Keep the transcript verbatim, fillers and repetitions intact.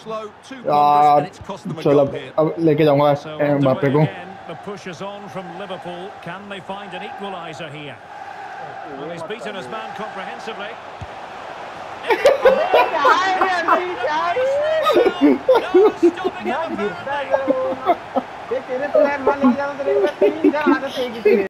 slow, too ponderous, and it's cost them a goal here. अब लेके जाऊंगा mbappe को. The push is on from Liverpool. Can they find an equaliser here? Well, he's beaten his man comprehensively. No stopping him apparently.